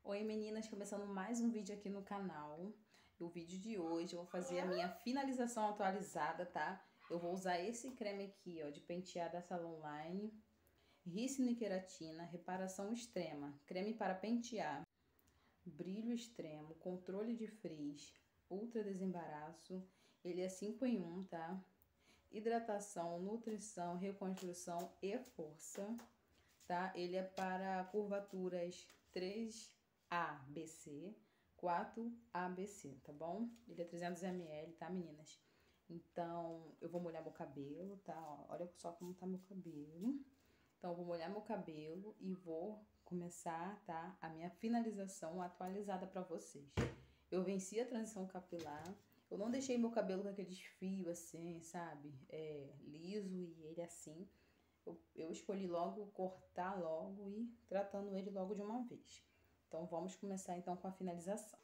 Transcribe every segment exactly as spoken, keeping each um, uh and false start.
Oi meninas, começando mais um vídeo aqui no canal. O vídeo de hoje eu vou fazer a minha finalização atualizada, tá? Eu vou usar esse creme aqui, ó, de pentear da Salon Line. Ricino Queratina, reparação extrema, creme para pentear, brilho extremo, controle de frizz, ultra desembaraço. Ele é cinco em um, tá? Hidratação, nutrição, reconstrução e força, tá? Ele é para curvaturas três A B C, quatro A B C, tá bom? Ele é trezentos mililitros, tá, meninas? Então, eu vou molhar meu cabelo, tá? Ó, olha só como tá meu cabelo. Então, eu vou molhar meu cabelo e vou começar, tá? A minha finalização atualizada pra vocês. Eu venci a transição capilar. Eu não deixei meu cabelo com aqueles fios assim, sabe? É, liso e ele assim. Eu, eu escolhi logo cortar logo e tratando ele logo de uma vez. Então, vamos começar então com a finalização.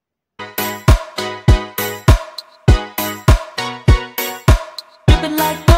Like